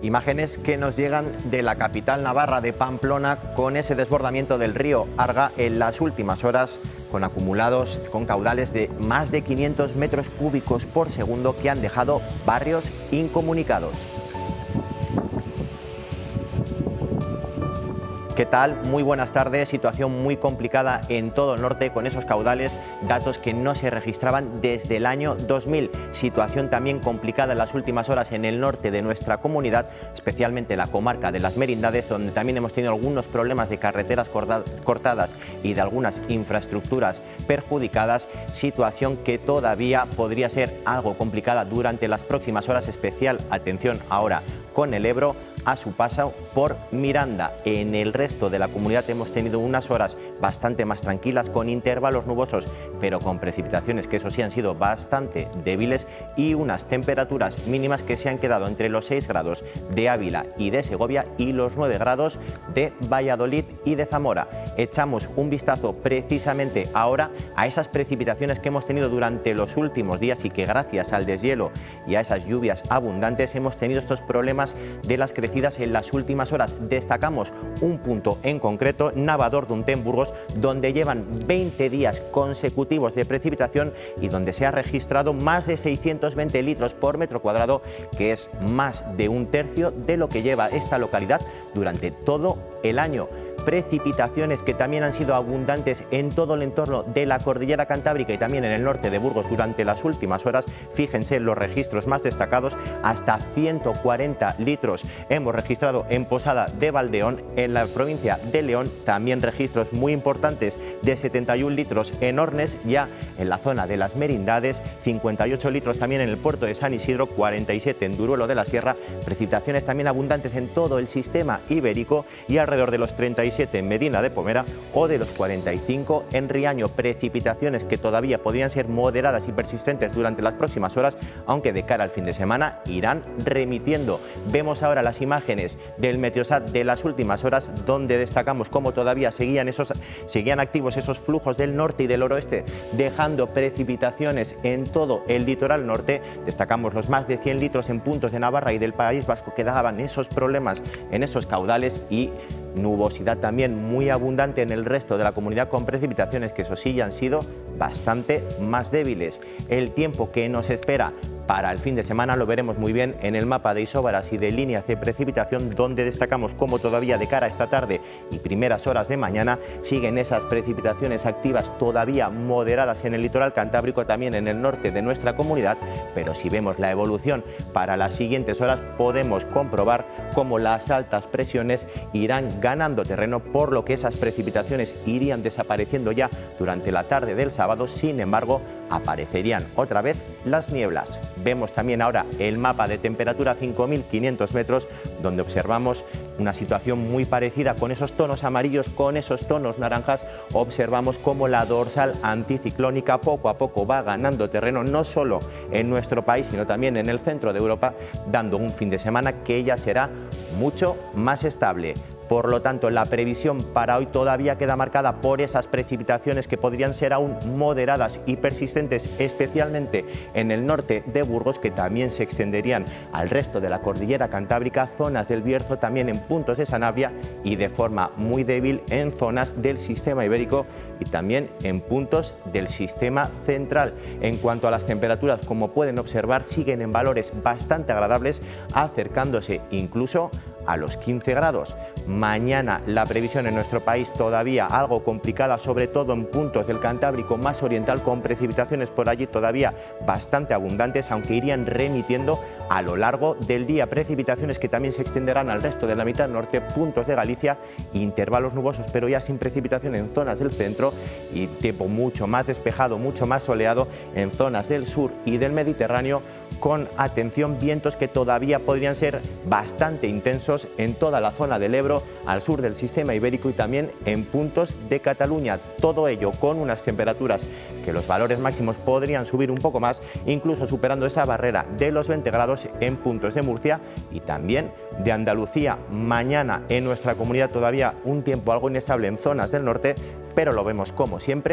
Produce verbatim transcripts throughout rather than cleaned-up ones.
Imágenes que nos llegan de la capital navarra de Pamplona con ese desbordamiento del río Arga en las últimas horas, con acumulados con caudales de más de quinientos metros cúbicos por segundo que han dejado barrios incomunicados. ¿Qué tal? Muy buenas tardes. Situación muy complicada en todo el norte con esos caudales, datos que no se registraban desde el año dos mil. Situación también complicada en las últimas horas en el norte de nuestra comunidad, especialmente la comarca de las Merindades, donde también hemos tenido algunos problemas de carreteras cortadas y de algunas infraestructuras perjudicadas. Situación que todavía podría ser algo complicada durante las próximas horas. Especial atención ahora con el Ebro a su paso por Miranda. En el resto de la comunidad hemos tenido unas horas bastante más tranquilas, con intervalos nubosos, pero con precipitaciones que eso sí han sido bastante débiles, y unas temperaturas mínimas que se han quedado entre los seis grados de Ávila y de Segovia y los nueve grados de Valladolid y de Zamora. Echamos un vistazo precisamente ahora a esas precipitaciones que hemos tenido durante los últimos días y que gracias al deshielo y a esas lluvias abundantes hemos tenido estos problemas de las crecidas en las últimas horas. Destacamos un punto en concreto, Navador-Dunte en Burgos, donde llevan veinte días consecutivos de precipitación y donde se ha registrado más de seiscientos veinte litros por metro cuadrado, que es más de un tercio de lo que lleva esta localidad durante todo el año. Precipitaciones que también han sido abundantes en todo el entorno de la cordillera cantábrica y también en el norte de Burgos durante las últimas horas. Fíjense los registros más destacados, hasta ciento cuarenta litros hemos registrado en Posada de Valdeón, en la provincia de León. También registros muy importantes de setenta y un litros en Ornes, ya en la zona de las Merindades, cincuenta y ocho litros también en el puerto de San Isidro, cuarenta y siete en Duruelo de la Sierra. Precipitaciones también abundantes en todo el sistema ibérico y alrededor de los treinta y siete en Medina de Pomera o de los cuarenta y cinco en Riaño. Precipitaciones que todavía podrían ser moderadas y persistentes durante las próximas horas, aunque de cara al fin de semana irán remitiendo. Vemos ahora las imágenes del Meteosat de las últimas horas, donde destacamos cómo todavía seguían, esos, seguían activos esos flujos del norte y del noroeste, dejando precipitaciones en todo el litoral norte. Destacamos los más de cien litros en puntos de Navarra y del País Vasco que daban esos problemas en esos caudales, y nubosidad también muy abundante en el resto de la comunidad, con precipitaciones que eso sí ya han sido bastante más débiles. El tiempo que nos espera para el fin de semana lo veremos muy bien en el mapa de isóbaras y de líneas de precipitación, donde destacamos cómo todavía de cara a esta tarde y primeras horas de mañana siguen esas precipitaciones activas todavía moderadas en el litoral cantábrico, también en el norte de nuestra comunidad. Pero si vemos la evolución para las siguientes horas, podemos comprobar cómo las altas presiones irán ganando terreno, por lo que esas precipitaciones irían desapareciendo ya durante la tarde del sábado. Sin embargo, aparecerían otra vez las nieblas. Vemos también ahora el mapa de temperatura a cinco mil quinientos metros, donde observamos una situación muy parecida, con esos tonos amarillos, con esos tonos naranjas. Observamos cómo la dorsal anticiclónica poco a poco va ganando terreno, no solo en nuestro país, sino también en el centro de Europa, dando un fin de semana que ya será mucho más estable. Por lo tanto, la previsión para hoy todavía queda marcada por esas precipitaciones que podrían ser aún moderadas y persistentes, especialmente en el norte de Burgos, que también se extenderían al resto de la cordillera cantábrica, zonas del Bierzo, también en puntos de Sanabria, y de forma muy débil en zonas del sistema ibérico y también en puntos del sistema central. En cuanto a las temperaturas, como pueden observar, siguen en valores bastante agradables, acercándose incluso a los quince grados. Mañana la previsión en nuestro país todavía algo complicada, sobre todo en puntos del Cantábrico más oriental, con precipitaciones por allí todavía bastante abundantes, aunque irían remitiendo a lo largo del día. Precipitaciones que también se extenderán al resto de la mitad norte, puntos de Galicia, intervalos nubosos, pero ya sin precipitación en zonas del centro, y tiempo mucho más despejado, mucho más soleado en zonas del sur y del Mediterráneo, con atención vientos que todavía podrían ser bastante intensos en toda la zona del Ebro, al sur del sistema ibérico y también en puntos de Cataluña. Todo ello con unas temperaturas que los valores máximos podrían subir un poco más, incluso superando esa barrera de los veinte grados en puntos de Murcia y también de Andalucía. Mañana en nuestra comunidad todavía un tiempo algo inestable en zonas del norte, pero lo vemos como siempre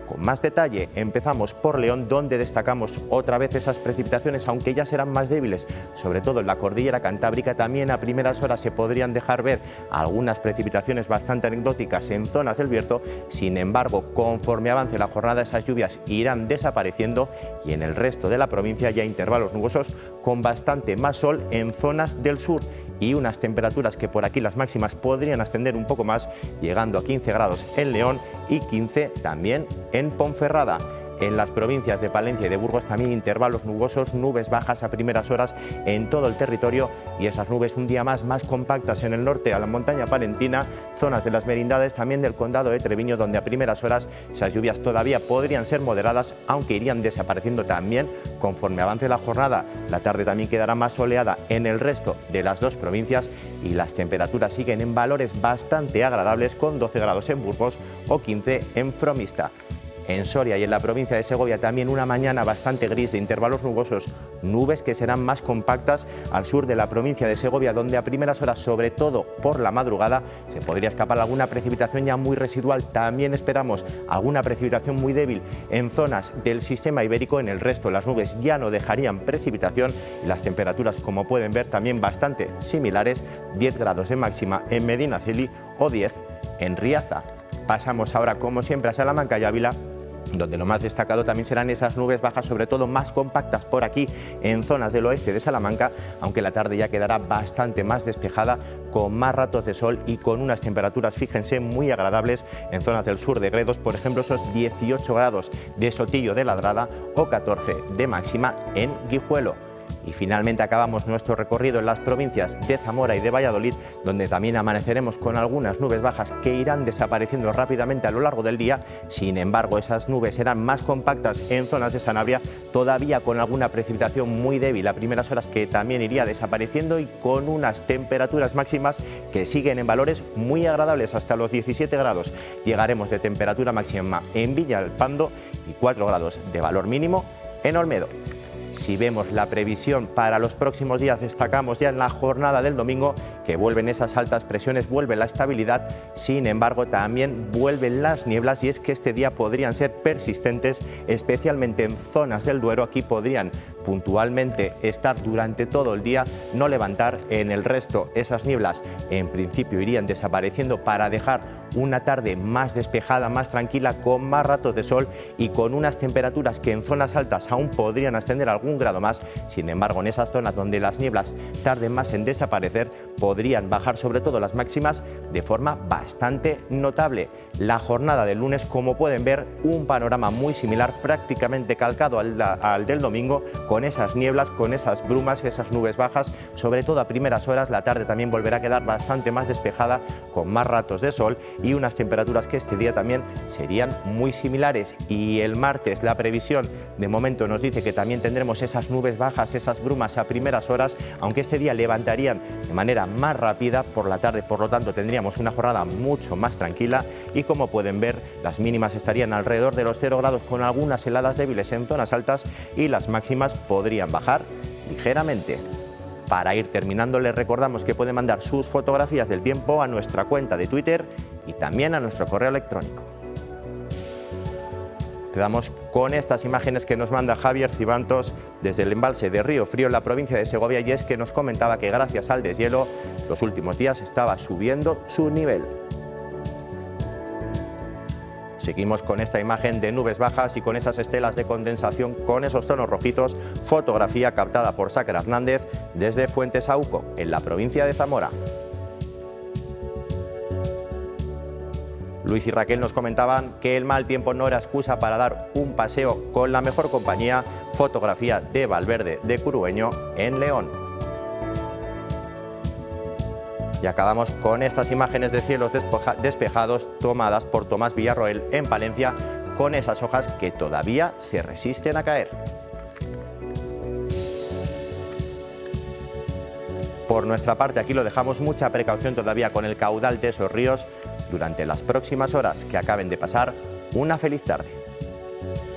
Con más detalle, empezamos por León, donde destacamos otra vez esas precipitaciones, aunque ya serán más débiles, sobre todo en la cordillera cantábrica. También a primeras horas se podrían dejar ver algunas precipitaciones bastante anecdóticas en zonas del Bierzo. Sin embargo, conforme avance la jornada, esas lluvias irán desapareciendo y en el resto de la provincia ya intervalos nubosos con bastante más sol en zonas del sur y unas temperaturas que por aquí las máximas podrían ascender un poco más, llegando a quince grados en León y quince también en Ponferrada. En las provincias de Palencia y de Burgos también intervalos nubosos, nubes bajas a primeras horas en todo el territorio y esas nubes un día más más compactas en el norte, a la montaña palentina, zonas de las merindades también del condado de Treviño, donde a primeras horas esas lluvias todavía podrían ser moderadas, aunque irían desapareciendo también conforme avance la jornada. La tarde también quedará más soleada en el resto de las dos provincias y las temperaturas siguen en valores bastante agradables, con doce grados en Burgos o quince en Fromista. En Soria y en la provincia de Segovia también una mañana bastante gris de intervalos nubosos, nubes que serán más compactas al sur de la provincia de Segovia, donde a primeras horas, sobre todo por la madrugada, se podría escapar alguna precipitación ya muy residual. También esperamos alguna precipitación muy débil en zonas del sistema ibérico. En el resto las nubes ya no dejarían precipitación y las temperaturas, como pueden ver, también bastante similares, diez grados de máxima en Medinaceli o diez en Riaza. Pasamos ahora, como siempre, a Salamanca y Ávila, donde lo más destacado también serán esas nubes bajas, sobre todo más compactas por aquí en zonas del oeste de Salamanca, aunque la tarde ya quedará bastante más despejada, con más ratos de sol y con unas temperaturas, fíjense, muy agradables en zonas del sur de Gredos, por ejemplo, esos dieciocho grados de Sotillo de Ladrada o catorce de máxima en Guijuelo. Y finalmente acabamos nuestro recorrido en las provincias de Zamora y de Valladolid, donde también amaneceremos con algunas nubes bajas que irán desapareciendo rápidamente a lo largo del día. Sin embargo, esas nubes serán más compactas en zonas de Sanabria, todavía con alguna precipitación muy débil a primeras horas que también iría desapareciendo y con unas temperaturas máximas que siguen en valores muy agradables, hasta los diecisiete grados. Llegaremos de temperatura máxima en Villalpando y cuatro grados de valor mínimo en Olmedo. Si vemos la previsión para los próximos días, destacamos ya en la jornada del domingo que vuelven esas altas presiones, vuelve la estabilidad. Sin embargo, también vuelven las nieblas, y es que este día podrían ser persistentes, especialmente en zonas del Duero. Aquí podrían puntualmente estar durante todo el día, no levantar. En el resto, esas nieblas en principio irían desapareciendo para dejar una tarde más despejada, más tranquila, con más ratos de sol y con unas temperaturas que en zonas altas aún podrían ascender algún grado más. Sin embargo, en esas zonas donde las nieblas tarden más en desaparecer, podrían bajar sobre todo las máximas de forma bastante notable. La jornada del lunes, como pueden ver, un panorama muy similar, prácticamente calcado al, al del domingo, con esas nieblas, con esas brumas, esas nubes bajas, sobre todo a primeras horas. La tarde también volverá a quedar bastante más despejada, con más ratos de sol y unas temperaturas que este día también serían muy similares. Y el martes la previsión de momento nos dice que también tendremos esas nubes bajas, esas brumas a primeras horas, aunque este día levantarían de manera más rápida por la tarde. Por lo tanto, tendríamos una jornada mucho más tranquila y, como pueden ver, las mínimas estarían alrededor de los cero grados, con algunas heladas débiles en zonas altas, y las máximas podrían bajar ligeramente. Para ir terminando, les recordamos que pueden mandar sus fotografías del tiempo a nuestra cuenta de Twitter y también a nuestro correo electrónico. Quedamos con estas imágenes que nos manda Javier Cibantos desde el embalse de Río Frío, en la provincia de Segovia, y es que nos comentaba que gracias al deshielo los últimos días estaba subiendo su nivel. Seguimos con esta imagen de nubes bajas y con esas estelas de condensación, con esos tonos rojizos, fotografía captada por Sácar Hernández desde Fuentesauco, en la provincia de Zamora. Luis y Raquel nos comentaban que el mal tiempo no era excusa para dar un paseo con la mejor compañía. Fotografía de Valverde de Curueño, en León. Y acabamos con estas imágenes de cielos despejados tomadas por Tomás Villarroel en Palencia, con esas hojas que todavía se resisten a caer. Por nuestra parte, aquí lo dejamos. Mucha precaución todavía con el caudal de esos ríos durante las próximas horas. Que acaben de pasar una feliz tarde.